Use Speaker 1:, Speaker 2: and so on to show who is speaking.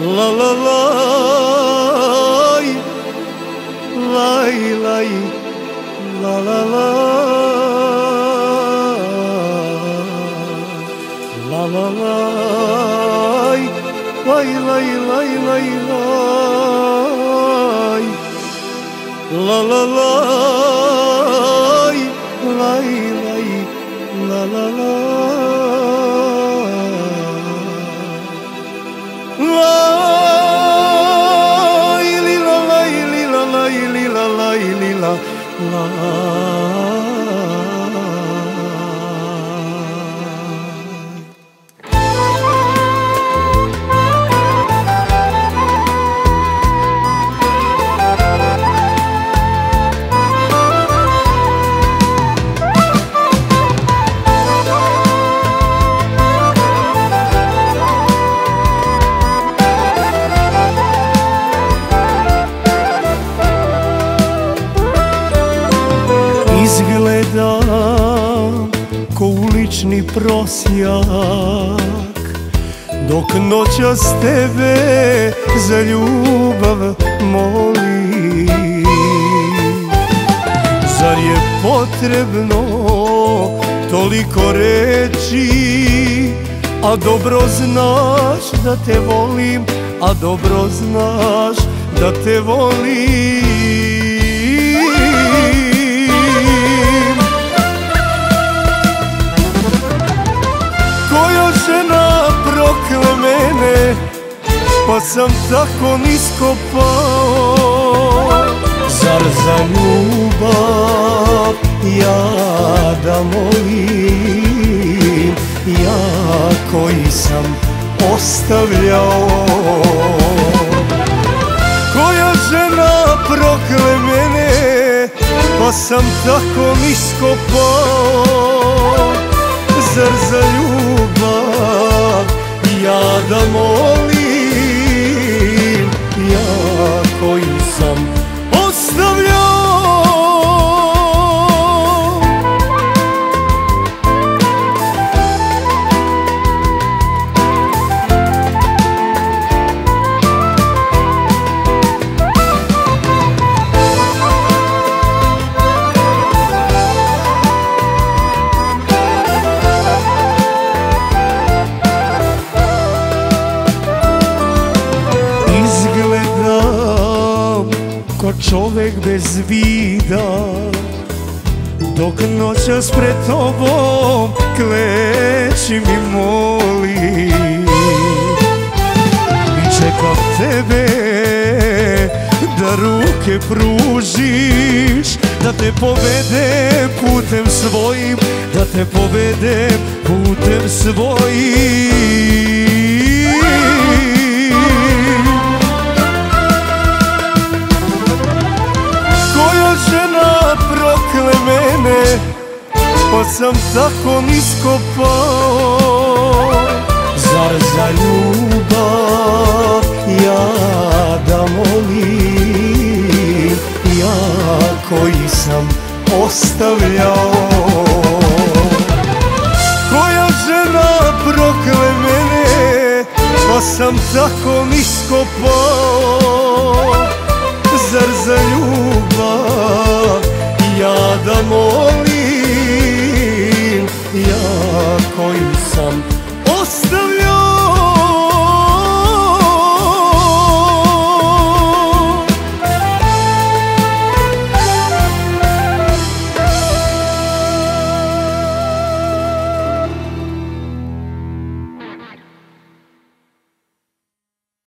Speaker 1: La la laj, laj, laj, la la la, la la laj, laj, laj, laj, laj, laj, la la laj, laj, laj, la la la. Izgledam ko ulični prosjak, dok noćas tebe za ljubav moli. Zar je potrebno toliko reći, a dobro znaš da te volim, a dobro znaš da te volim. Prokle mene, pa sam tako nisko pao. Zar za ljubav ja da molim, ja koji sam ostavljao. Koja žena prokle mene, pa sam tako nisko pao. Zar za ljubav ja da molim, ja koji sam ostavljao. Ko čovek bez vida, dok noćas pred tobom klečim i molim. I čekam tebe da ruke pružiš, da te povedem putem svojim, da te povedem putem svojim. Žena prokle mene, pa sam tako nisko pao. Zar za ljubav ja da molim, ja koji sam ostavljao. Koja žena prokle mene, pa sam tako nisko pao. Zar za ljubav ja da molim, ja koji sam ostavljao.